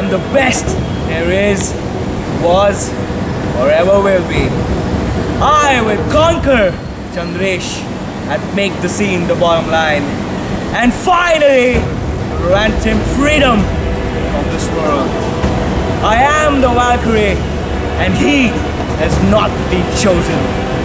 am the best there is, was, or ever will be. I will conquer Chandresh and make the scene the bottom line. And finally, grant him freedom from this world. I am the Valkyrie, and he has not been chosen.